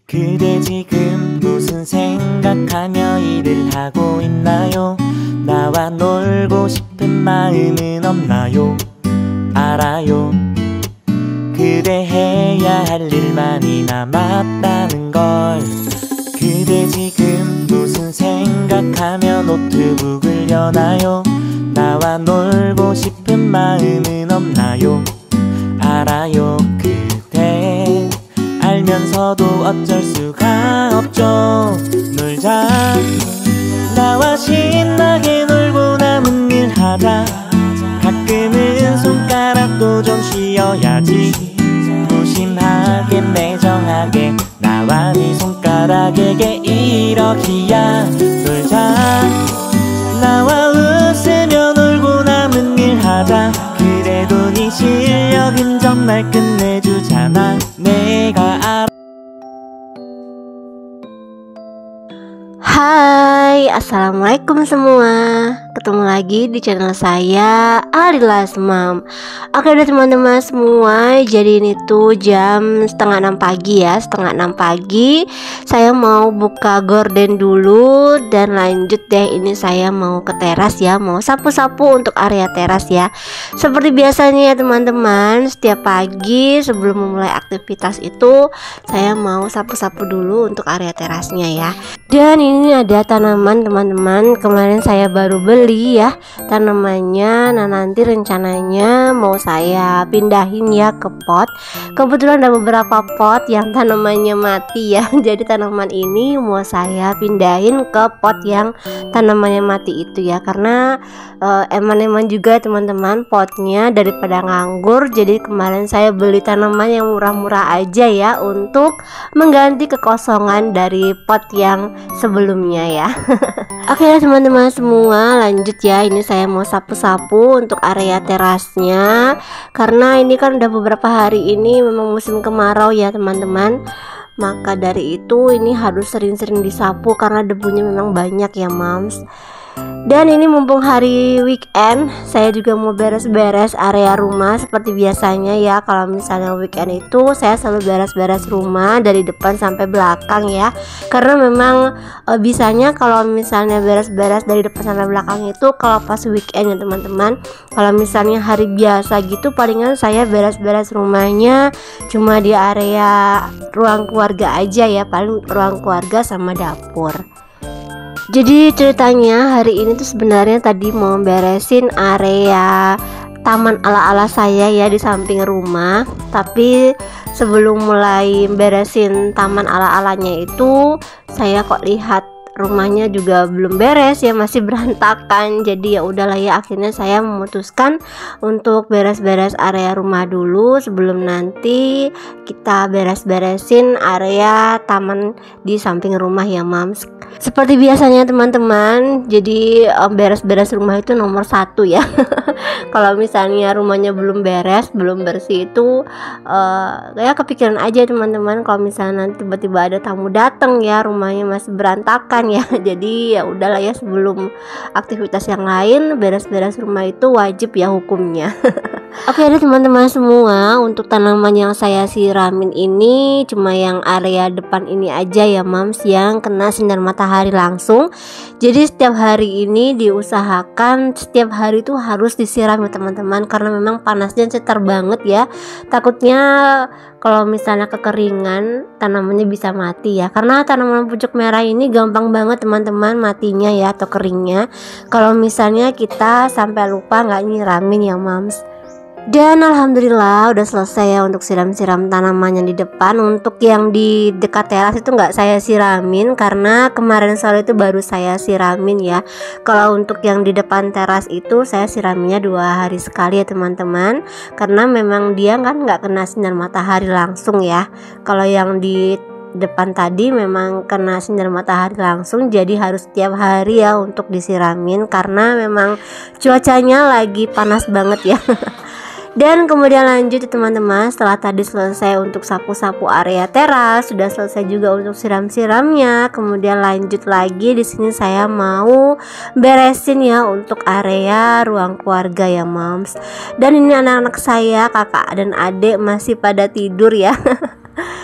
그대 지금 무슨 생각하며 일을 하고 있나요? 나와 놀고 싶은 마음은 없나요? 알아요. 그대 해야 할 일 많이 남았다는 걸. 그대 지금 무슨 생각하며 노트북을 여나요? 나와 놀고 싶은 마음은 없나요? 알아요. 그대 알면서도 어쩔 수가 없죠. 놀자. 나와 신나게 놀고 남은 일 하자. 가끔은 손가락도 좀 쉬어야지. 무심하게 매정하게 나와 네 손가락에게 이러기야. 놀자. 나와 웃으며 놀고 남은 일 하자. 그래도 네 실력은 정말 끝내주잖아. 내가 알아. Hai, assalamualaikum semua. Ketemu lagi di channel saya Alilas Mam. Oke deh teman-teman semua, jadi ini tuh jam setengah 6 pagi ya. Setengah 6 pagi saya mau buka gorden dulu. Dan lanjut deh, ini saya mau ke teras ya. Mau sapu-sapu untuk area teras ya. Seperti biasanya ya teman-teman, setiap pagi sebelum memulai aktivitas itu saya mau sapu-sapu dulu untuk area terasnya ya. Dan ini ada tanaman teman-teman, kemarin saya baru beli ya tanamannya. Nah nanti rencananya mau saya pindahin ya ke pot. Kebetulan ada beberapa pot yang tanamannya mati ya. Jadi tanaman ini mau saya pindahin ke pot yang tanamannya mati itu ya. Karena eman-eman juga teman-teman potnya daripada nganggur. Jadi kemarin saya beli tanaman yang murah-murah aja ya, untuk mengganti kekosongan dari pot yang sebelumnya ya. Oke teman-teman semua, lanjut ya. Ini saya mau sapu-sapu untuk area terasnya. Karena ini kan udah beberapa hari ini memang musim kemarau ya teman-teman. Maka dari itu ini harus sering-sering disapu karena debunya memang banyak ya mams. Dan ini mumpung hari weekend, saya juga mau beres-beres area rumah seperti biasanya ya. Kalau misalnya weekend itu saya selalu beres-beres rumah dari depan sampai belakang ya. Karena memang bisanya kalau misalnya beres-beres dari depan sampai belakang itu kalau pas weekend ya teman-teman. Kalau misalnya hari biasa gitu palingan saya beres-beres rumahnya cuma di area ruang keluarga aja ya, paling ruang keluarga sama dapur. Jadi ceritanya hari ini tuh sebenarnya tadi mau beresin area taman ala-ala saya ya di samping rumah. Tapi sebelum mulai beresin taman ala-alanya itu, saya kok lihat rumahnya juga belum beres ya, masih berantakan. Jadi ya udahlah ya, akhirnya saya memutuskan untuk beres-beres area rumah dulu sebelum nanti kita beres-beresin area taman di samping rumah ya mams. Seperti biasanya teman-teman, jadi beres-beres rumah itu nomor 1 ya. Kalau misalnya rumahnya belum beres, belum bersih itu ya kepikiran aja teman-teman. Kalau misalnya nanti tiba-tiba ada tamu datang ya, rumahnya masih berantakan ya. Jadi ya udahlah ya, sebelum aktivitas yang lain, beres-beres rumah itu wajib ya hukumnya. Oke deh teman-teman semua, untuk tanaman yang saya siramin ini cuma yang area depan ini aja ya mams, yang kena sinar matahari langsung. Jadi setiap hari ini diusahakan setiap hari itu harus disiram ya teman-teman, karena memang panasnya cetar banget ya. Takutnya kalau misalnya kekeringan tanamannya bisa mati ya, karena tanaman pucuk merah ini gampang banget teman-teman matinya ya atau keringnya kalau misalnya kita sampai lupa nggak nyiramin ya mams. Dan alhamdulillah udah selesai ya untuk siram-siram tanaman yang di depan. Untuk yang di dekat teras itu nggak saya siramin karena kemarin sore itu baru saya siramin ya. Kalau untuk yang di depan teras itu saya siraminnya 2 hari sekali ya teman-teman, karena memang dia kan nggak kena sinar matahari langsung ya. Kalau yang di depan tadi memang kena sinar matahari langsung, jadi harus setiap hari ya untuk disiramin karena memang cuacanya lagi panas banget ya. Dan kemudian lanjut ya teman-teman, setelah tadi selesai untuk sapu-sapu area teras, sudah selesai juga untuk siram-siramnya. Kemudian lanjut lagi, di sini saya mau beresin ya untuk area ruang keluarga ya moms. Dan ini anak-anak saya, kakak dan adik masih pada tidur ya.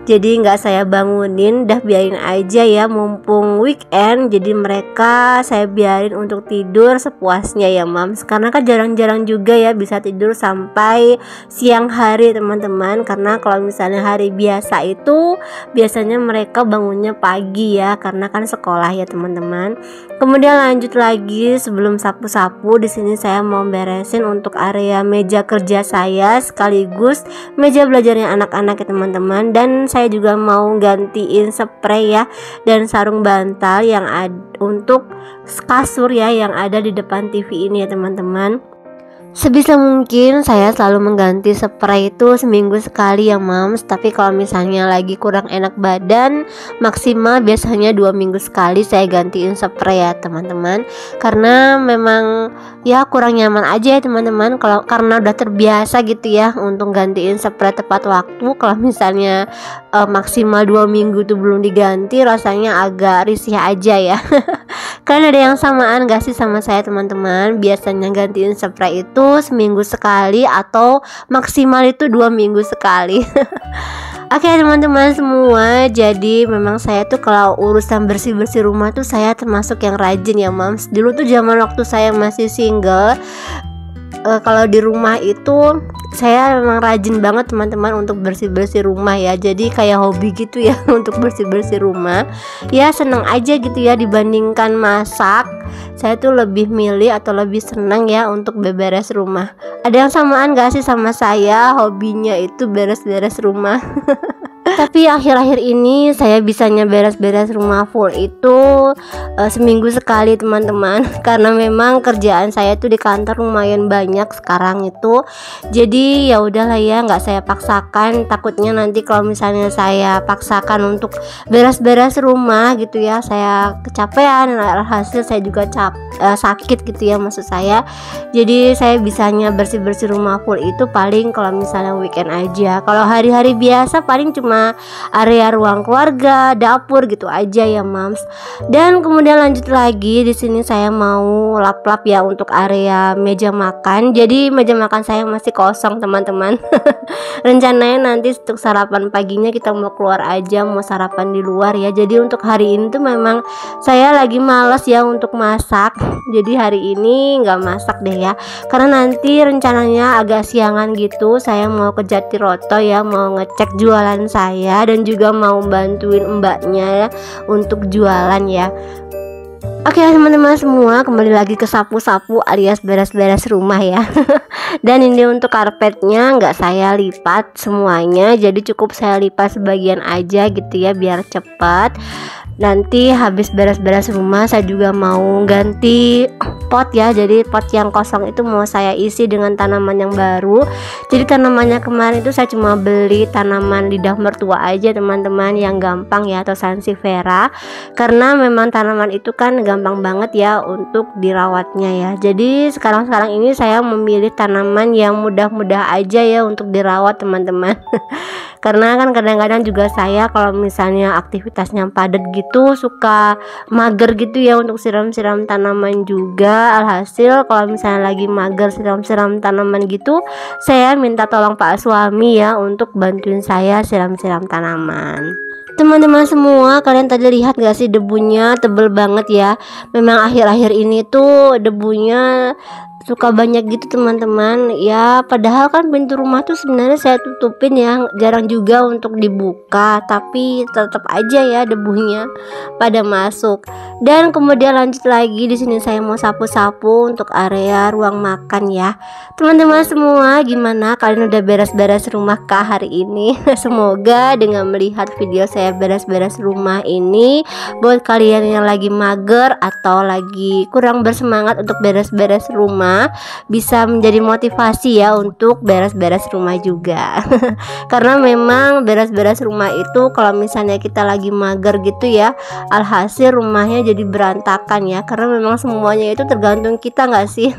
Jadi nggak saya bangunin, dah biarin aja ya, mumpung weekend. Jadi mereka saya biarin untuk tidur sepuasnya ya Mams, karena kan jarang-jarang juga ya bisa tidur sampai siang hari teman-teman. Karena kalau misalnya hari biasa itu biasanya mereka bangunnya pagi ya, karena kan sekolah ya teman-teman. Kemudian lanjut lagi, sebelum sapu-sapu, di sini saya mau beresin untuk area meja kerja saya sekaligus meja belajarnya anak-anak ya teman-teman. Dan saya juga mau gantiin spray ya dan sarung bantal yang ada untuk kasur ya yang ada di depan TV ini ya teman-teman. Sebisa mungkin saya selalu mengganti spray itu seminggu sekali ya Mams. Tapi kalau misalnya lagi kurang enak badan, maksimal biasanya 2 minggu sekali saya gantiin spray ya teman-teman. Karena memang ya kurang nyaman aja ya teman-teman, kalau karena udah terbiasa gitu ya untuk gantiin spray tepat waktu. Kalau misalnya maksimal 2 minggu tuh belum diganti, rasanya agak risih aja ya. Kalian ada yang samaan gak sih sama saya teman-teman? Biasanya gantiin spray itu seminggu sekali atau maksimal itu 2 minggu sekali. Oke teman-teman semua, jadi memang saya tuh kalau urusan bersih-bersih rumah tuh saya termasuk yang rajin ya Mams. Dulu tuh zaman waktu saya masih single, kalau di rumah itu saya memang rajin banget teman-teman untuk bersih-bersih rumah ya. Jadi kayak hobi gitu ya untuk bersih-bersih rumah. Ya seneng aja gitu ya, dibandingkan masak. Saya tuh lebih milih atau lebih senang ya untuk beberes rumah. Ada yang samaan gak sih sama saya? Hobinya itu beres-beres rumah. Tapi akhir-akhir ini saya bisanya beres-beres rumah full itu seminggu sekali teman-teman. Karena memang kerjaan saya tuh di kantor lumayan banyak sekarang itu. Jadi ya udahlah ya, nggak saya paksakan. Takutnya nanti kalau misalnya saya paksakan untuk beres-beres rumah gitu ya, saya kecapean dan alhasil saya juga sakit gitu ya maksud saya. Jadi saya bisanya bersih-bersih rumah full itu paling kalau misalnya weekend aja. Kalau hari-hari biasa paling cuma area ruang keluarga, dapur gitu aja ya Mams. Dan kemudian lanjut lagi, di sini saya mau lap-lap ya untuk area meja makan. Jadi meja makan saya masih kosong teman-teman. Rencananya nanti untuk sarapan paginya kita mau keluar aja, mau sarapan di luar ya. Jadi untuk hari ini tuh memang saya lagi malas ya untuk masak. Jadi hari ini nggak masak deh ya, karena nanti rencananya agak siangan gitu. Saya mau ke Jatiroto ya, mau ngecek jualan saya dan juga mau bantuin mbaknya ya untuk jualan ya. Oke teman-teman semua, kembali lagi ke sapu-sapu alias beres-beres rumah ya. Dan ini untuk karpetnya nggak saya lipat semuanya, jadi cukup saya lipat sebagian aja gitu ya biar cepat. Nanti habis beres-beres rumah saya juga mau ganti pot ya. Jadi pot yang kosong itu mau saya isi dengan tanaman yang baru. Jadi tanamannya kemarin itu saya cuma beli tanaman lidah mertua aja teman-teman, yang gampang ya, atau sansevieria. Karena memang tanaman itu kan gampang banget ya untuk dirawatnya ya. Jadi sekarang ini saya memilih tanaman yang mudah-mudah aja ya untuk dirawat teman-teman. Karena kan kadang-kadang juga saya kalau misalnya aktivitasnya padat gitu suka mager gitu ya untuk siram-siram tanaman juga. Alhasil kalau misalnya lagi mager siram-siram tanaman gitu, saya minta tolong Pak suami ya untuk bantuin saya siram-siram tanaman. Teman-teman semua, kalian tadi lihat gak sih debunya tebel banget ya. Memang akhir-akhir ini tuh debunya suka banyak gitu teman-teman ya. Padahal kan pintu rumah tuh sebenarnya saya tutupin ya, jarang juga untuk dibuka, tapi tetap aja ya debunya pada masuk. Dan kemudian lanjut lagi, di sini saya mau sapu-sapu untuk area ruang makan ya. Teman-teman semua, gimana kalian udah beres-beres rumah kah hari ini? Semoga dengan melihat video saya beres-beres rumah ini, buat kalian yang lagi mager atau lagi kurang bersemangat untuk beres-beres rumah, bisa menjadi motivasi ya untuk beres-beres rumah juga. Karena memang beres-beres rumah itu kalau misalnya kita lagi mager gitu ya, alhasil rumahnya jadi berantakan ya. Karena memang semuanya itu tergantung kita nggak sih?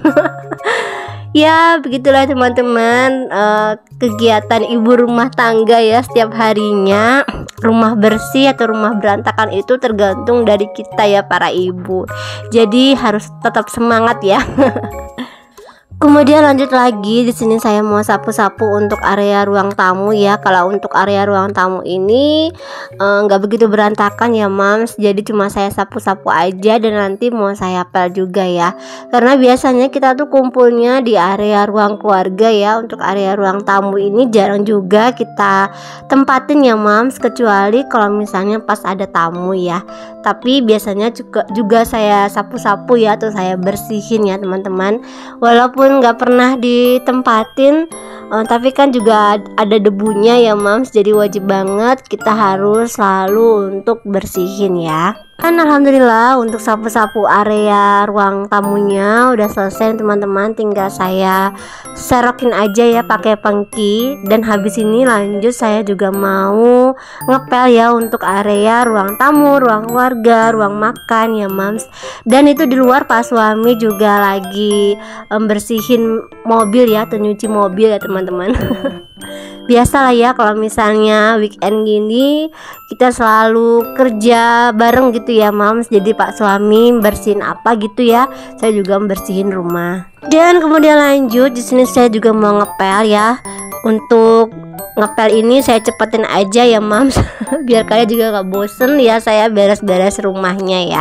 Ya begitulah teman-teman, kegiatan ibu rumah tangga ya setiap harinya. Rumah bersih atau rumah berantakan itu tergantung dari kita ya para ibu. Jadi harus tetap semangat ya. Kemudian lanjut lagi, di sini saya mau sapu-sapu untuk area ruang tamu ya. Kalau untuk area ruang tamu ini nggak begitu berantakan ya Mams. Jadi cuma saya sapu-sapu aja dan nanti mau saya pel juga ya. Karena biasanya kita tuh kumpulnya di area ruang keluarga ya. Untuk area ruang tamu ini jarang juga kita tempatin ya Mams, kecuali kalau misalnya pas ada tamu ya. Tapi biasanya juga saya sapu-sapu ya, atau saya bersihin ya teman-teman. Walaupun nggak pernah ditempatin, tapi kan juga ada debunya ya Mams, jadi wajib banget kita harus selalu untuk bersihin ya. Dan alhamdulillah untuk sapu-sapu area ruang tamunya udah selesai teman-teman, tinggal saya serokin aja ya pakai pengki. Dan habis ini lanjut saya juga mau ngepel ya untuk area ruang tamu, ruang keluarga, ruang makan ya Mams. Dan itu di luar Pak suami juga lagi bersihin mobil ya, atau nyuci mobil ya teman-teman. Biasalah ya kalau misalnya weekend gini kita selalu kerja bareng gitu ya Mams. Jadi Pak suami bersihin apa gitu ya, saya juga bersihin rumah. Dan kemudian lanjut di sini saya juga mau ngepel ya. Untuk ngepel ini saya cepetin aja ya Mams, biar kalian juga gak bosen ya saya beres-beres rumahnya ya.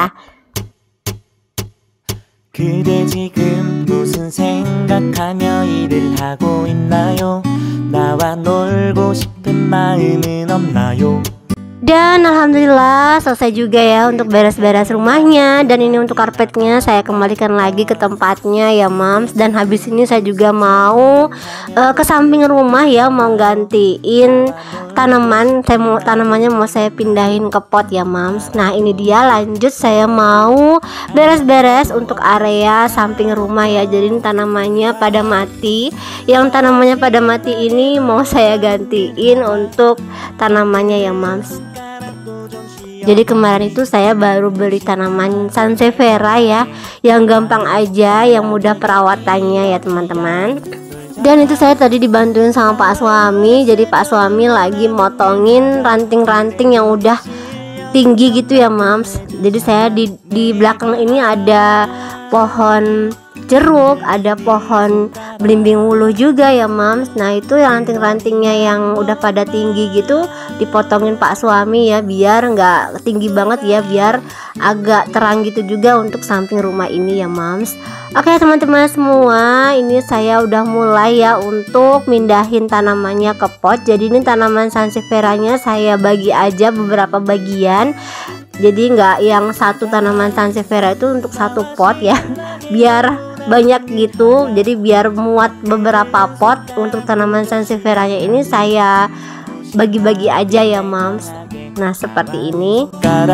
그대 지금 무슨 생각하며 일을 하고 있나요? 나와 놀고 싶은 마음은 없나요? Dan alhamdulillah selesai juga ya untuk beres-beres rumahnya. Dan ini untuk karpetnya saya kembalikan lagi ke tempatnya ya Mams. Dan habis ini saya juga mau ke samping rumah ya, mau gantiin tanaman. Tanamannya mau saya pindahin ke pot ya Mams. Nah ini dia, lanjut saya mau beres-beres untuk area samping rumah ya. Jadi ini tanamannya pada mati. Yang tanamannya pada mati ini mau saya gantiin untuk tanamannya ya Mams. Jadi kemarin itu saya baru beli tanaman sansevieria ya, yang gampang aja, yang mudah perawatannya ya teman-teman. Dan itu saya tadi dibantuin sama Pak suami. Jadi Pak suami lagi motongin ranting-ranting yang udah tinggi gitu ya Mams. Jadi saya di belakang ini ada pohon jeruk, ada pohon belimbing wuluh juga ya Mams. Nah itu yang ranting-rantingnya yang udah pada tinggi gitu dipotongin Pak suami ya, biar nggak tinggi banget ya, biar agak terang gitu juga untuk samping rumah ini ya Mams. Oke teman-teman semua, ini saya udah mulai ya untuk mindahin tanamannya ke pot. Jadi ini tanaman sansevieranya saya bagi aja beberapa bagian. Jadi nggak yang satu tanaman sansevieria itu untuk satu pot ya, biar banyak gitu. Jadi biar muat beberapa pot untuk tanaman sansevieria ini saya bagi-bagi aja ya Mams. Nah seperti ini.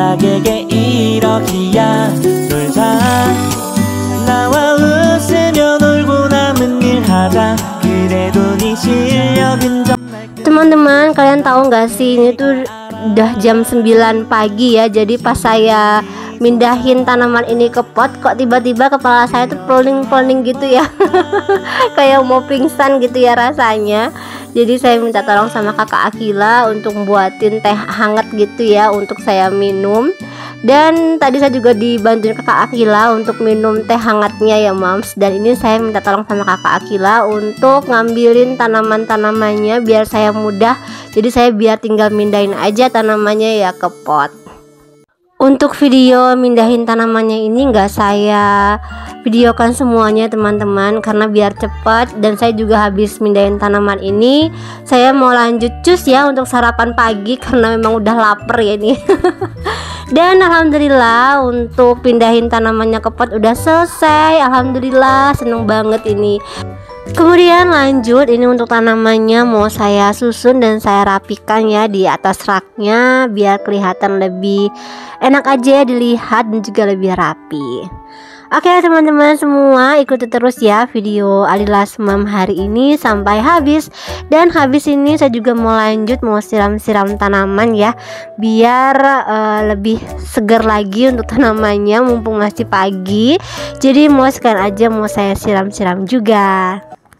Teman-teman kalian tahu nggak sih, ini tuh udah jam 9 pagi ya. Jadi pas saya mindahin tanaman ini ke pot, kok tiba-tiba kepala saya tuh pening-pening gitu ya. Kayak mau pingsan gitu ya rasanya. Jadi saya minta tolong sama kakak Akila untuk buatin teh hangat gitu ya untuk saya minum. Dan tadi saya juga dibantuin kakak Akila untuk minum teh hangatnya ya Mams. Dan ini saya minta tolong sama kakak Akila untuk ngambilin tanaman-tanamannya biar saya mudah. Jadi saya biar tinggal mindahin aja tanamannya ya ke pot. Untuk video mindahin tanamannya ini nggak saya videokan semuanya teman-teman, karena biar cepat. Dan saya juga habis mindahin tanaman ini, saya mau lanjut cus ya untuk sarapan pagi karena memang udah lapar ya ini. Dan alhamdulillah untuk pindahin tanamannya ke pot udah selesai. Alhamdulillah, seneng banget ini. Kemudian lanjut, ini untuk tanamannya mau saya susun dan saya rapikan ya di atas raknya biar kelihatan lebih enak aja ya dilihat dan juga lebih rapi. Oke teman-teman semua, ikuti terus ya video Alila Semam hari ini sampai habis. Dan habis ini saya juga mau lanjut, mau siram-siram tanaman ya, biar lebih segar lagi untuk tanamannya mumpung masih pagi. Jadi mau sekalian aja mau saya siram-siram juga.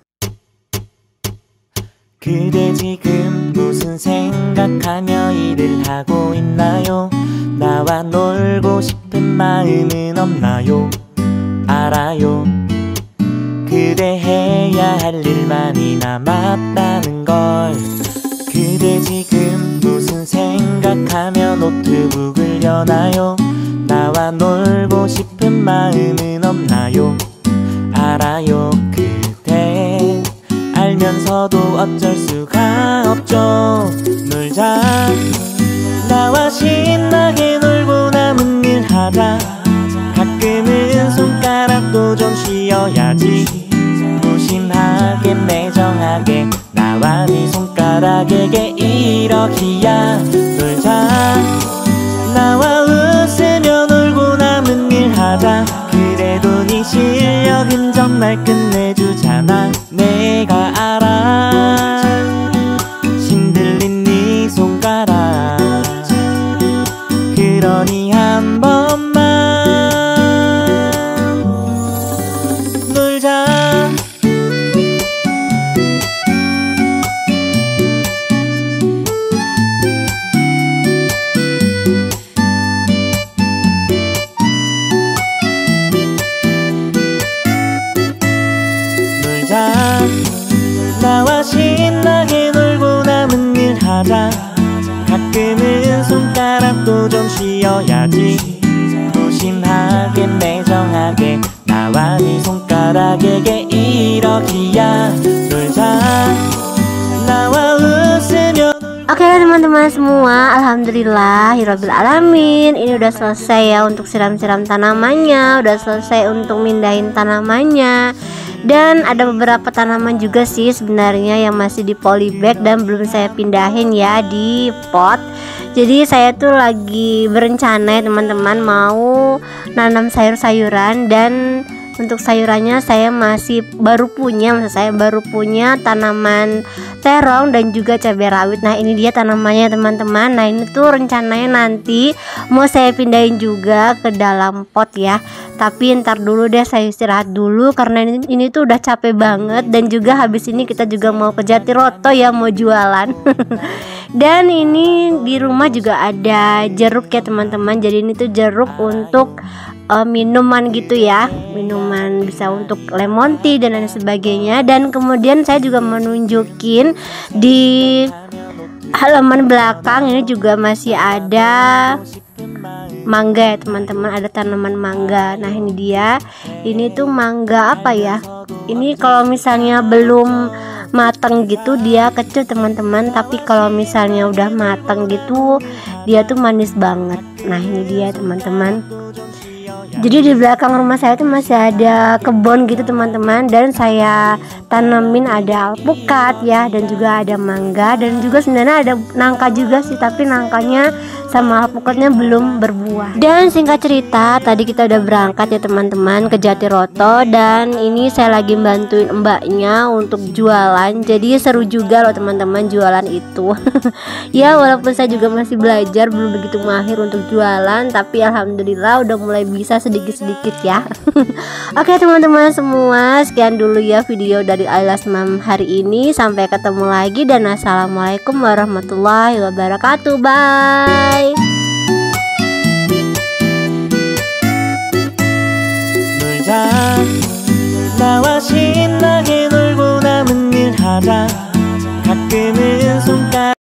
그대 지금 무슨 생각하며 일을 하고 있나요? 나와 놀고 싶은 마음은 없나요? 알아요. 그대 해야 할 일 많이 남았다는 걸. 그대 지금 무슨 생각하며 노트북을 여나요? 나와 놀고 싶은 마음은 없나요? 알아요 그대 알면서도 어쩔 수가 없죠. 놀자 나와 신나게 놀고 남은 일 하자. 가끔은 손가락도 좀 쉬어야지. 무심하게 매정하게 나와 네 손가락에게 이러기야. 놀자 나와 웃으며 놀고 남은 일 하자. 그래도 네 실력은 정말 끝내주잖아. 내가 알아 신들린 네 손가락. 그러니 한 번만 놀자. 놀자 나와 신나게 놀고 남은 일 하자. 가끔은 손가락도 좀 쉬어야지. 무심하게 매정하게 나와 네 손가락에게 이러기야. 놀자 나와 웃으며. Oke teman-teman semua, alhamdulillah Hirobbil alamin. Ini udah selesai ya untuk siram-siram tanamannya, udah selesai untuk mindahin tanamannya. Dan ada beberapa tanaman juga sih sebenarnya yang masih di polybag dan belum saya pindahin ya di pot. Jadi saya tuh lagi berencana ya teman-teman mau nanam sayur-sayuran. Dan untuk sayurannya saya masih baru punya, maksud saya baru punya tanaman terong dan juga cabai rawit. Nah ini dia tanamannya teman-teman. Nah ini tuh rencananya nanti mau saya pindahin juga ke dalam pot ya. Tapi ntar dulu deh, saya istirahat dulu karena ini tuh udah capek banget. Dan juga habis ini kita juga mau ke Jatiroto ya, mau jualan. Dan ini di rumah juga ada jeruk ya teman-teman. Jadi ini tuh jeruk untuk minuman gitu ya, minuman bisa untuk lemon tea dan lain sebagainya. Dan kemudian saya juga menunjukin di halaman belakang ini juga masih ada mangga ya teman-teman, ada tanaman mangga. Nah ini dia, ini tuh mangga apa ya, ini kalau misalnya belum matang gitu dia kecil teman-teman, tapi kalau misalnya udah matang gitu dia tuh manis banget. Nah ini dia teman-teman. Jadi di belakang rumah saya tuh masih ada kebun gitu teman-teman. Dan saya tanamin ada alpukat ya, dan juga ada mangga, dan juga sebenarnya ada nangka juga sih, tapi nangkanya sama alpukatnya belum berbuah. Dan singkat cerita tadi kita udah berangkat ya teman-teman ke Jatiroto. Dan ini saya lagi bantuin mbaknya untuk jualan. Jadi seru juga loh teman-teman jualan itu. Ya walaupun saya juga masih belajar, belum begitu mahir untuk jualan, tapi alhamdulillah udah mulai bisa sedikit-sedikit ya. Oke teman-teman semua, sekian dulu ya video dari Alilas Mom hari ini. Sampai ketemu lagi dan assalamualaikum warahmatullahi wabarakatuh. Bye.